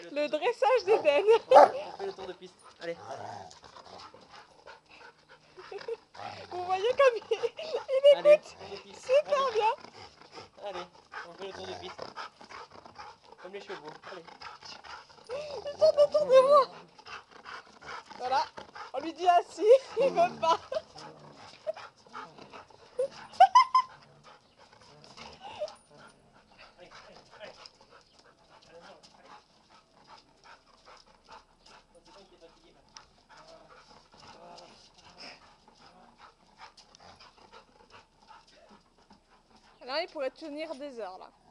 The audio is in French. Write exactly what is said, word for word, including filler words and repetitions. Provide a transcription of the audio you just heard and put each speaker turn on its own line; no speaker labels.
le,
le dressage d'Eden.
On fait le tour de piste. Allez.
Vous voyez comme il, il
Allez,
écoute
tour de piste.
super
Allez.
bien.
Allez, on fait le tour de piste. Comme les chevaux. Allez.
Il tourne autour de moi. Voilà, on lui dit assis, il veut pas. Là, il pourrait tenir des heures là.